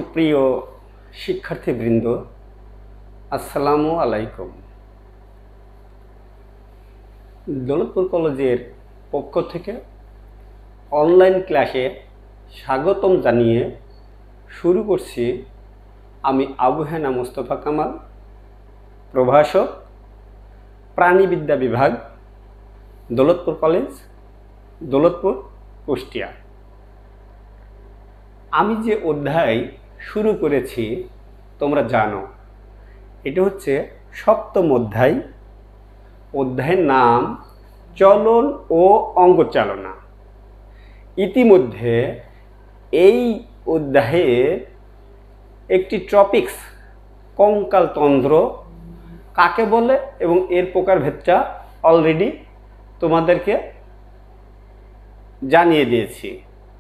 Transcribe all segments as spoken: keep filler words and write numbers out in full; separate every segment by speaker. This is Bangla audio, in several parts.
Speaker 1: সুপ্রিয় শিক্ষার্থীবৃন্দ, আসসালামু আলাইকুম। দৌলতপুর কলেজের পক্ষ থেকে অনলাইন ক্লাসে স্বাগতম জানিয়ে শুরু করছি আমি আবু হেনা মোস্তফা কামাল, প্রভাষক, প্রাণীবিদ্যা বিভাগ, দৌলতপুর কলেজ, দৌলতপুর, কুষ্টিয়া। আমি যে অধ্যায় শুরু করেছি তোমরা জানো, এটা হচ্ছে সপ্তম অধ্যায়। অধ্যায়ের নাম চলন ও অঙ্গচালনা। ইতিমধ্যে এই অধ্যায়ের একটি টপিকস কঙ্কালতন্ত্র কাকে বলে এবং এর প্রকারভেদটা অলরেডি তোমাদেরকে জানিয়ে দিয়েছি।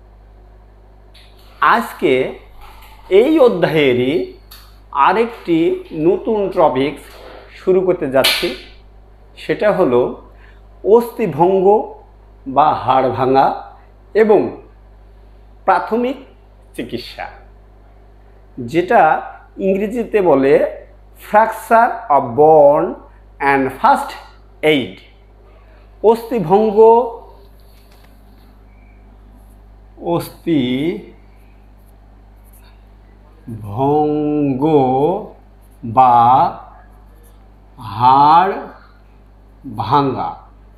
Speaker 1: আজকে এই অধ্যায়েরই আরেকটি নতুন টপিকস শুরু করতে যাচ্ছি, সেটা হলো অস্থিভঙ্গ বা হাড় ভাঙা এবং প্রাথমিক চিকিৎসা, যেটা ইংরেজিতে বলে fracture of bone and first aid. অস্থিভঙ্গ অস্থি ভঙ্গ বা হাড় ভাঙা,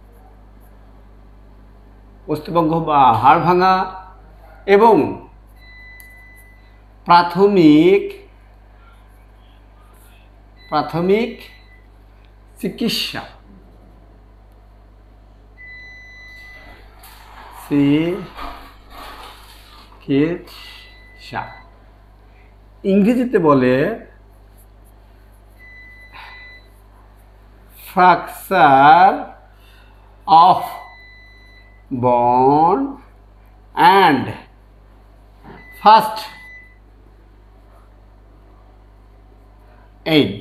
Speaker 1: অস্থিভঙ্গ বা হাড় ভাঙা এবং প্রাথমিক প্রাথমিক চিকিৎসা চিকিৎসা ইংরেজিতে বলে fracture of bone and first aid.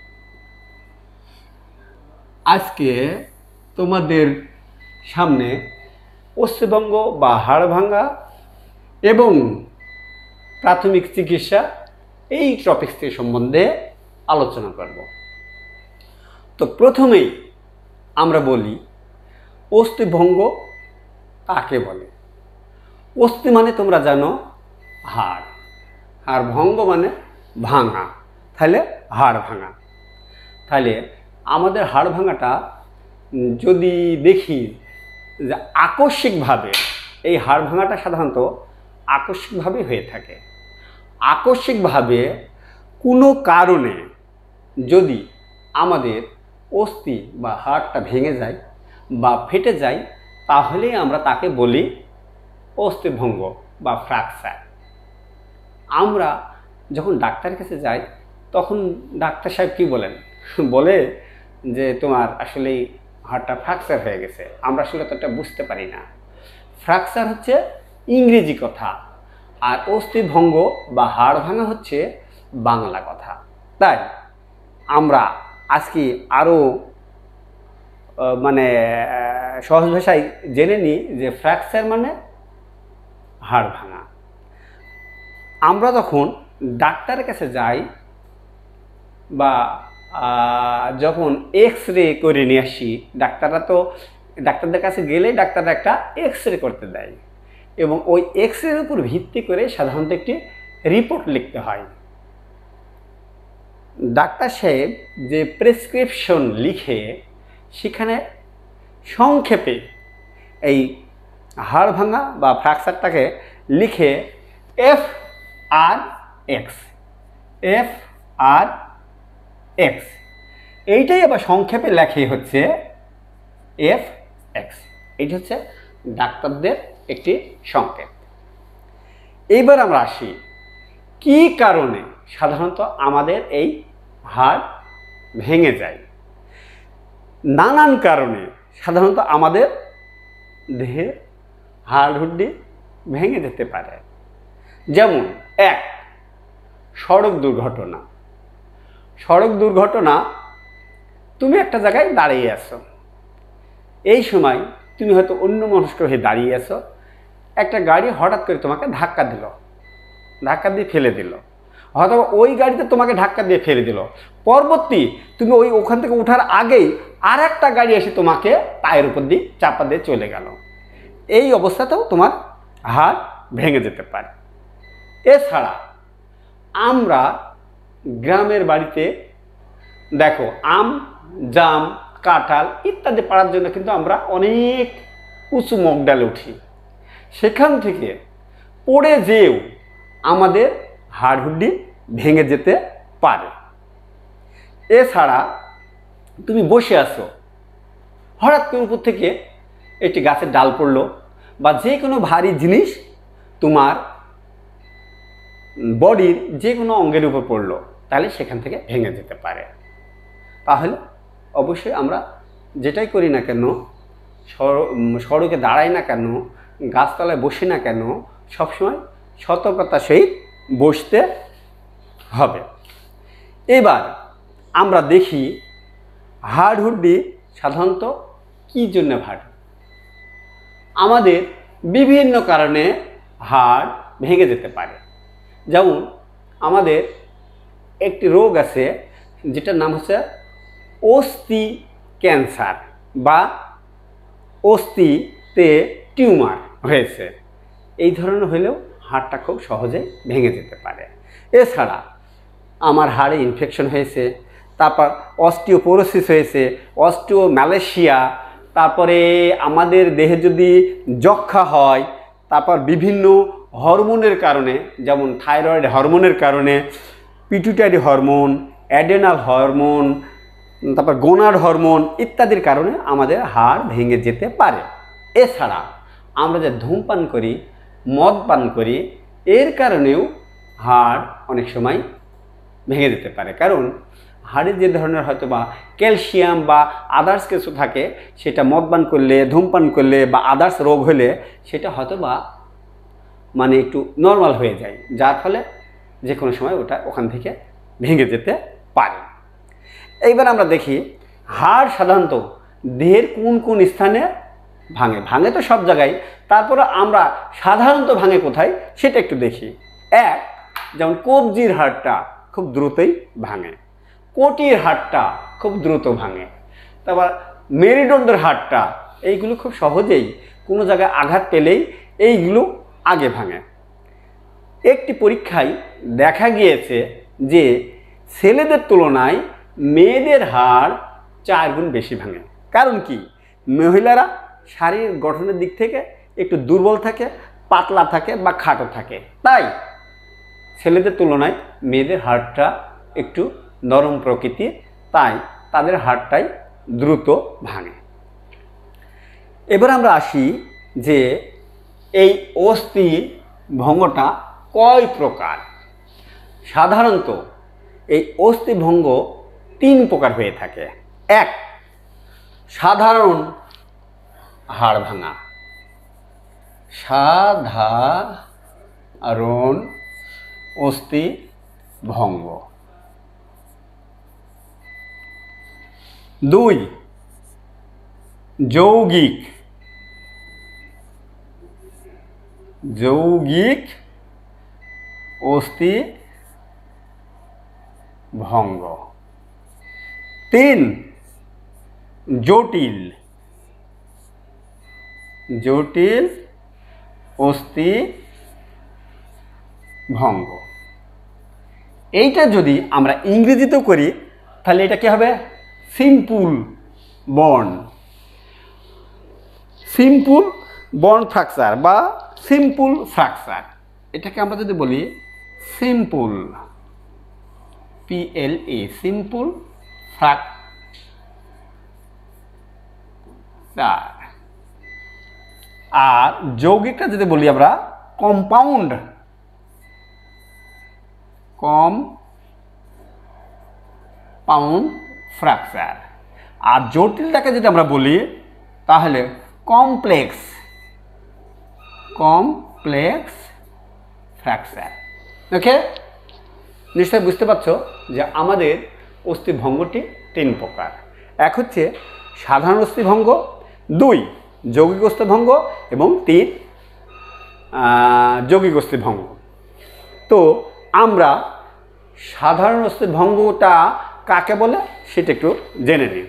Speaker 1: আজকে তোমাদের সামনে অস্থিভঙ্গ বা হাড় ভাঙা এবং প্রাথমিক চিকিৎসা এই টপিকসটি সম্বন্ধে আলোচনা করব। তো প্রথমেই আমরা বলি অস্থিভঙ্গ কাকে বলে। অস্থি মানে তোমরা জানো হাড়, আর ভঙ্গ মানে ভাঙা, তাহলে হাড় ভাঙা। তাহলে আমাদের হাড় ভাঙাটা যদি দেখি যে আকস্মিকভাবে, এই হাড় ভাঙাটা সাধারণত আকস্মিকভাবে হয়ে থাকে। আকস্মিকভাবে কোনো কারণে যদি আমাদের অস্থি বা হাড়টা ভেঙে যায় বা ফেটে যায়, তাহলে আমরা তাকে বলি অস্থিভঙ্গ বা ফ্র্যাকচার। আমরা যখন ডাক্তারের কাছে যাই তখন ডাক্তার সাহেব কী বলেন, বলে যে তোমার আসলে হাড়টা ফ্র্যাকচার হয়ে গেছে। আমরা আসলে ততটা বুঝতে পারি না। ফ্র্যাকচার হচ্ছে ইংরেজি কথা, আর অস্থিভঙ্গ বা হাড় ভাঙা হচ্ছে বাংলা কথা। তাই আমরা আজকে আরও মানে সহজ ভাষায় জেনে নিই যে ফ্র্যাকচার মানে হাড় ভাঙা। আমরা যখন ডাক্তারের কাছে যাই বা যখন এক্স রে করে নিয়ে আসি, ডাক্তাররা তো ডাক্তারদের কাছে গেলে ডাক্তাররা একটা এক্স রে করতে দেয় এবং ওই এক্স রের উপর ভিত্তি করে সাধারণত একটি রিপোর্ট লিখতে হয়। ডাক্তার সাহেব যে প্রেসক্রিপশন লিখে সেখানে সংক্ষেপে এই হাড় ভাঙা বা ফ্র্যাকচারটাকে লিখে F R X, F R X, এইটাই আবার সংক্ষেপে লেখে হচ্ছে এফ এক্স। এইটা হচ্ছে ডাক্তারদের একটি সংকেত। এইবার আমরা আসি কি কারণে সাধারণত আমাদের এই হাড় ভেঙে যায়। নানান কারণে সাধারণত আমাদের দেহে হাড় হুড্ডি ভেঙে যেতে পারে। যেমন এক, সড়ক দুর্ঘটনা। সড়ক দুর্ঘটনা, তুমি একটা জায়গায় দাঁড়িয়ে আছো, এই সময় তুমি হয়তো অন্যমনস্ক হয়ে দাঁড়িয়ে আছো, একটা গাড়ি হঠাৎ করে তোমাকে ধাক্কা দিল, ধাক্কা দিয়ে ফেলে দিল। হয়তো ওই গাড়িতে তোমাকে ধাক্কা দিয়ে ফেলে দিল, পরবর্তী তুমি ওই ওখান থেকে ওঠার আগেই আর একটা গাড়ি এসে তোমাকে পায়ের উপর দিয়ে চাপা দিয়ে চলে গেল, এই অবস্থাতেও তোমার হাড় ভেঙে যেতে পারে। এছাড়া আমরা গ্রামের বাড়িতে দেখো আম, জাম, কাঁঠাল ইত্যাদি পাড়ার জন্য কিন্তু আমরা অনেক উঁচু মগডালে উঠি, সেখান থেকে পড়ে যেও আমাদের হাড়হুড্ডি ভেঙে যেতে পারে। এছাড়া তুমি বসে আছো, হঠাৎ করে উপর থেকে একটি গাছের ডাল পড়লো বা যে কোনো ভারী জিনিস তোমার বডির যে কোনো অঙ্গের উপর পড়লো, তাহলে সেখান থেকে ভেঙে যেতে পারে। তাহলে অবশ্যই আমরা যেটাই করি না কেন, সড়কে দাঁড়াই না কেন, গাছতলায় বসি না কেন, সবসময় সতর্কতার সহিত বসতে হবে। এবার আমরা দেখি হাড়হুড্ডি সাধারণত কী জন্য ভাঙে। আমাদের বিভিন্ন কারণে হাড় ভেঙে যেতে পারে। যেমন আমাদের একটি রোগ আছে যেটার নাম হচ্ছে অস্থি ক্যান্সার বা অস্থিতে টিউমার হয়েছে, এই ধরনের হলেও হাড়টা খুব সহজেই ভেঙে যেতে পারে। এছাড়া আমার হাড়ে ইনফেকশন হয়েছে, তারপর অস্টিওপোরোসিস হয়েছে, অস্টিওম্যালেশিয়া, তারপরে আমাদের দেহে যদি যক্ষা হয়, তারপর বিভিন্ন হরমোনের কারণে যেমন থাইরয়েড হরমোনের কারণে, পিটুইটারি হরমোন, অ্যাডেনাল হরমোন, তারপর গোনাড হরমোন ইত্যাদির কারণে আমাদের হাড় ভেঙে যেতে পারে। এছাড়া আমরা যে ধূমপান করি, মদ পান করি, এর কারণেও হাড় অনেক সময় ভেঙে যেতে পারে। কারণ হাড়ে যে ধরনের হয়তো বা ক্যালসিয়াম বা আদার্স কিছু থাকে, সেটা মদ পান করলে, ধূমপান করলে বা আদার্স রোগ হলে সেটা হয়তো বা মানে একটু নর্মাল হয়ে যায়, যার ফলে যে কোনো সময় ওটা ওখান থেকে ভেঙে যেতে পারে। এইবার আমরা দেখি হাড় সাধারণত দেহের কোন কোন স্থানে ভাঙে। ভাঙে তো সব জায়গায়, তারপরে আমরা সাধারণত ভাঙে কোথায় সেটা একটু দেখি। এক, যেমন কবজির হাড়টা খুব দ্রুতই ভাঙে, কোটির হাড়টা খুব দ্রুত ভাঙে, তারপর মেরুদণ্ডের হাড়টা, এইগুলো খুব সহজেই কোনো জায়গায় আঘাত পেলেই এইগুলো আগে ভাঙে। একটি পরীক্ষায় দেখা গিয়েছে যে ছেলেদের তুলনায় মেয়েদের হাড় চার গুণ বেশি ভাঙে। কারণ কি? মহিলারা শারীরিক গঠনের দিক থেকে একটু দুর্বল থাকে, পাতলা থাকে বা খাটো থাকে, তাই ছেলেদের তুলনায় মেয়েদের হাড়টা একটু নরম প্রকৃতির, তাই তাদের হাড়টাই দ্রুত ভাঙে। এবার আমরা আসি যে এই অস্থি ভঙ্গটা কয় প্রকার। সাধারণত এই অস্থি ভঙ্গ তিন প্রকার হয়ে থাকে। এক, সাধারণ হাড় ভাঙা, সাধারণ অস্থি ভঙ্গ। দুই, যৌগিক যৌগিক অস্থি ভঙ্গ। তিন, জটিল জটিল অস্থি ভঙ্গ। এইটা যদি আমরা ইংরেজিতেও করি তাহলে এটা কি হবে? Simple bond simple bond fracture বা সিম্পল ফ্র্যাকচার। এটাকে আমরা যদি বলি simple, P L A, simple fracture. আর যৌগিকটা যদি বলি আমরা কম্পাউন্ড কম্পাউন্ড ফ্র্যাকচার। আর জটিলটাকে যদি আমরা বলি তাহলে কমপ্লেক্স কমপ্লেক্স ফ্র্যাকচার। ওকে, নিশ্চয়ই বুঝতে পারছো যে আমাদের অস্থিভঙ্গটি তিন প্রকার। এক হচ্ছে সাধারণ অস্থিভঙ্গ, দুই যৌগিক অস্থিভঙ্গ এবং তিন যৌগিক অস্থিভঙ্গ। তো আমরা সাধারণ অস্থিভঙ্গটা কাকে বলে সেটা একটু জেনে নিন।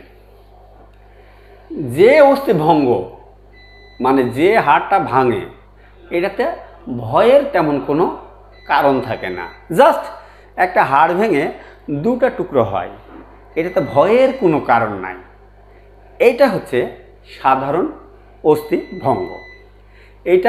Speaker 1: যে অস্থিভঙ্গ মানে যে হাড়টা ভাঙে, এটাতে ভয়ের তেমন কোনো কারণ থাকে না। জাস্ট একটা হাড় ভেঙে দুটা টুকরো হয়, এটাতে ভয়ের কোনো কারণ নাই। এইটা হচ্ছে সাধারণ অস্থিভঙ্গ। এটা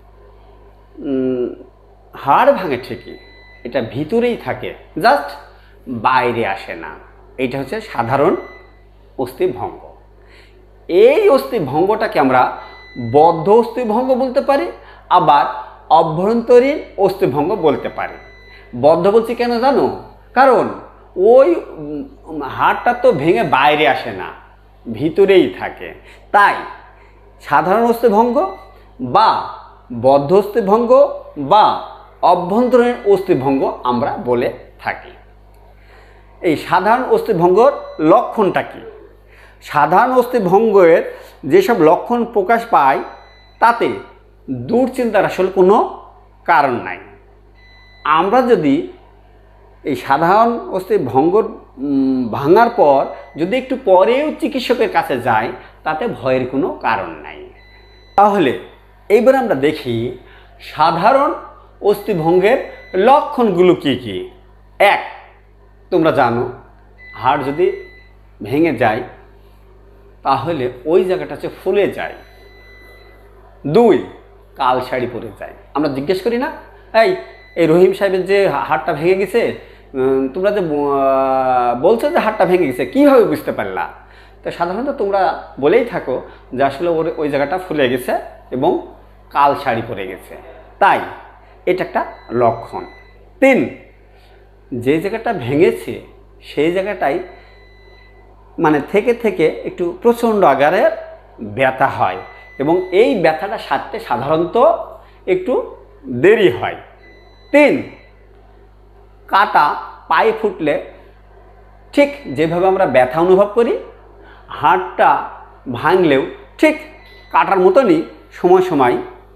Speaker 1: হাড় ভাঙে ঠিকই, এটা ভিতরেই থাকে, জাস্ট বাইরে আসে না। এইটা হচ্ছে সাধারণ অস্থিভঙ্গ। এই অস্থিভঙ্গটাকে আমরা বদ্ধ অস্থিভঙ্গ বলতে পারি, আবার অভ্যন্তরীণ অস্থিভঙ্গ বলতে পারি। বদ্ধ বলছি কেন জানো? কারণ ওই হাড়টা তো ভেঙে বাইরে আসে না, ভিতরেই থাকে। তাই সাধারণ অস্থিভঙ্গ বা বদ্ধ অস্থিভঙ্গ বা অভ্যন্তরীণ অস্থিভঙ্গ আমরা বলে থাকি। এই সাধারণ অস্থিভঙ্গর লক্ষণটা কি? সাধারণ অস্থিভঙ্গের যেসব লক্ষণ প্রকাশ পায় তাতে দুশ্চিন্তার আসলে কোনো কারণ নাই। আমরা যদি এই সাধারণ অস্থিভঙ্গ ভাঙার পর যদি একটু পরেও চিকিৎসকের কাছে যাই, তাতে ভয়ের কোনো কারণ নাই। তাহলে এইবার আমরা দেখি সাধারণ অস্থিভঙ্গের লক্ষণগুলো কি কি। এক, তোমরা জানো হাড় যদি ভেঙে যায় তাহলে ওই জায়গাটা হচ্ছে ফুলে যায়। দুই, কালসারি পড়ে যায়। আমরা জিজ্ঞেস করি না, এই এই রহিম সাহেবের যে হাড়টা ভেঙে গেছে, তোমরা যে বলছো যে হাড়টা ভেঙে গেছে, কীভাবে বুঝতে পারলা? তো সাধারণত তোমরা বলেই থাকো যে আসলে ওর ওই জায়গাটা ফুলে গেছে এবং কালসারি পড়ে গেছে। তাই এটা একটা লক্ষণ। তিন, যে জায়গাটা ভেঙেছে সেই জায়গাটাই মানে থেকে থেকে একটু প্রচণ্ড আকারে ব্যথা হয় এবং এই ব্যথাটা সারতে সাধারণত একটু দেরি হয়। তিন, কাটা পায়ে ফুটলে ঠিক যেভাবে আমরা ব্যথা অনুভব করি, হাড়টা ভাঙলেও ঠিক কাটার মতনই সময় সময়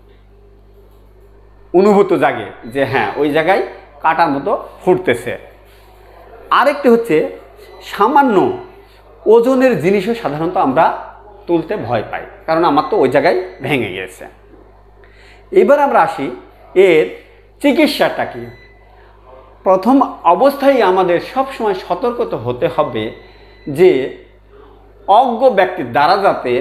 Speaker 1: অনুভূত জাগে যে হ্যাঁ ওই জায়গায় কাটার মতো ফুটতেছে। আরেকটি হচ্ছে সামান্য ওজনের জিনিসও সাধারণত আমরা তুলতে ভয় পাই, কারণ আমার তো ওই জায়গায় ভেঙে গিয়েছে। এবার আমরা আসি এর চিকিৎসাটা কি। প্রথম অবস্থায় আমাদের সবসময় সতর্কতা হতে হবে যে অজ্ঞ ব্যক্তির দ্বারা যাতে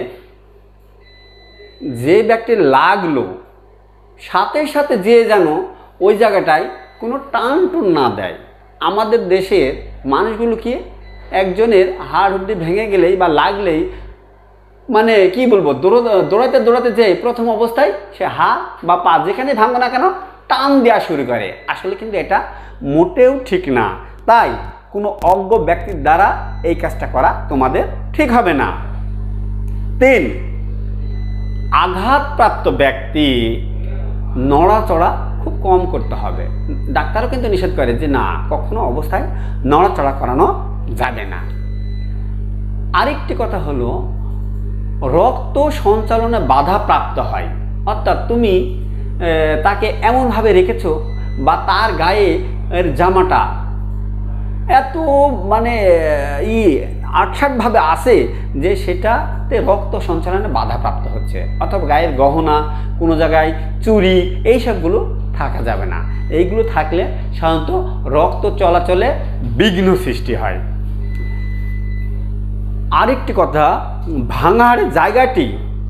Speaker 1: যে ব্যক্তির লাগলো সাথে সাথে যে যেন ওই জায়গাটায় কোনো টান টুন না দেয়। আমাদের দেশের মানুষগুলো কি একজনের হাড় হুড্ডি ভেঙে গেলেই বা লাগলেই মানে কি বলবো দৌড় দৌড়াতে দৌড়াতে যে প্রথম অবস্থায় সে হাত বা পা যেখানে ভাঙবে না কেন টান দেওয়া শুরু করে। আসলে কিন্তু এটা মোটেও ঠিক না। তাই কোনো অজ্ঞ ব্যক্তির দ্বারা এই কাজটা করা তোমাদের ঠিক হবে না। তিন, আঘাতপ্রাপ্ত ব্যক্তি নড়াচড়া খুব কম করতে হবে। ডাক্তারও কিন্তু নিষেধ করে যে না, কখনো অবস্থায় নড়াচড়া করানো যাবে না। আরেকটি কথা হলো রক্ত সঞ্চালনে বাধা প্রাপ্ত হয়। অর্থাৎ তুমি তাকে এমনভাবে রেখেছো বা তার গায়ে এর জামাটা এত মানে ই আটসাটভাবে আসে যে সেটাতে রক্ত সঞ্চালনে বাধাপ্রাপ্ত হচ্ছে, অথবা গায়ের গহনা কোনো জায়গায় চুড়ি এইসবগুলো থাকা যাবে না। এইগুলো থাকলে সাধারণত রক্ত চলাচলে বিঘ্ন সৃষ্টি হয়। আরেকটি কথা, ভাঙার জায়গাটি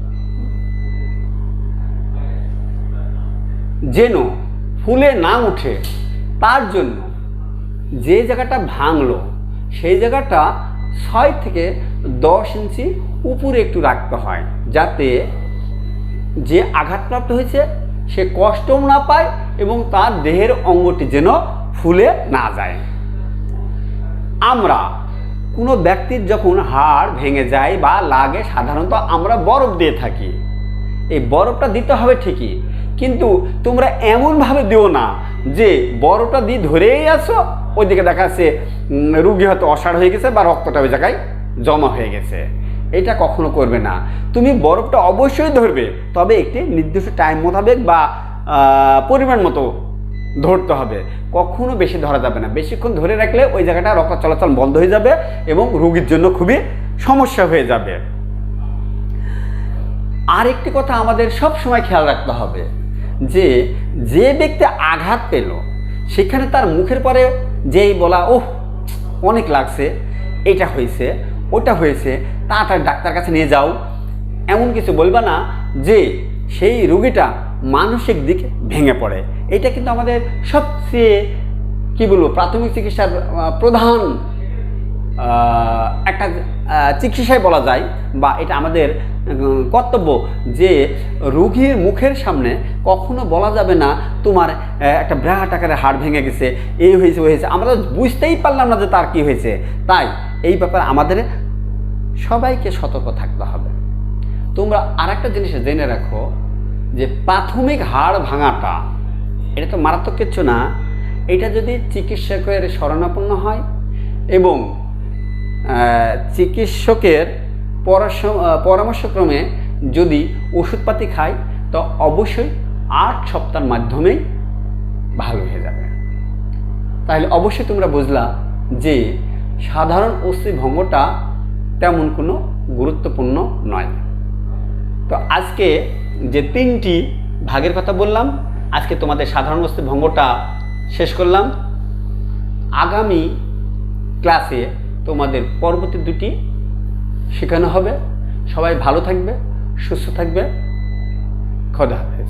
Speaker 1: যেন ফুলে না উঠে তার জন্য যে জায়গাটা ভাঙলো সেই জায়গাটা ছয় থেকে দশ ইঞ্চি উপরে একটু রাখতে হয়, যাতে যে আঘাতপ্রাপ্ত হয়েছে সে কষ্টও না পায় এবং তার দেহের অঙ্গটি যেন ফুলে না যায়। আমরা কোনো ব্যক্তির যখন হাড় ভেঙে যায় বা লাগে সাধারণত আমরা বরফ দিয়ে থাকি। এই বরফটা দিতে হবে ঠিকই, কিন্তু তোমরা এমনভাবে দিও না যে বরফটা দিয়ে ধরেই আসো, ওইদিকে দেখা যাচ্ছে রুগী হয়তো অসাড় হয়ে গেছে বা রক্তটা ওই জায়গায় জমা হয়ে গেছে। এটা কখনো করবে না। তুমি বরফটা অবশ্যই ধরবে, তবে একটি নির্দিষ্ট টাইম মোতাবেক বা পরিমাণ মতো ধরতে হবে, কখনো বেশি ধরা যাবে না। বেশিক্ষণ ধরে রাখলে ওই জায়গাটা রক্ত চলাচল বন্ধ হয়ে যাবে এবং রোগীর জন্য খুবই সমস্যা হয়ে যাবে। আর একটি কথা আমাদের সব সময় খেয়াল রাখতে হবে যে যে ব্যক্তি আঘাত পেল সেখানে তার মুখের পরে যেই বলা ওহ অনেক লাগছে, এটা হয়েছে ওটা হয়েছে, তাড়াতাড়ি ডাক্তার কাছে নিয়ে যাও, এমন কিছু বলবা না যে সেই রোগীটা মানসিক দিকে ভেঙে পড়ে। এটা কিন্তু আমাদের সবচেয়ে কি বলবো প্রাথমিক চিকিৎসার প্রধান একটা চিকিৎসায় বলা যায়, বা এটা আমাদের কর্তব্য যে রোগীর মুখের সামনে কখনো বলা যাবে না তোমার একটা বিরাট আকারে হাড় ভেঙে গেছে, এই হয়েছে ওই হয়েছে, আমরা বুঝতেই পারলাম না যে তার কি হয়েছে। তাই এই ব্যাপারে আমাদের সবাইকে সতর্ক থাকতে হবে। তোমরা আর একটা জিনিস জেনে রাখো যে প্রাথমিক হাড় ভাঙাটা এটা তো মারাত্মক কিছু না। এটা যদি চিকিৎসকের শরণাপন্ন হয় এবং চিকিৎসকের পরামর্শক্রমে যদি ওষুধপাতি খায় তো অবশ্যই আট সপ্তাহের মাধ্যমেই ভালো হয়ে যাবে। তাহলে অবশ্যই তোমরা বুঝলা যে সাধারণ অস্থিভঙ্গটা তেমন কোনো গুরুত্বপূর্ণ নয়। তো আজকে যে তিনটি ভাগের কথা বললাম, আজকে তোমাদের সাধারণ অস্থিভঙ্গটা শেষ করলাম। আগামী ক্লাসে তোমাদের পরবর্তী দুটি শেখানো হবে। সবাই ভালো থাকবে, সুস্থ থাকবে। খোদা হাফেজ।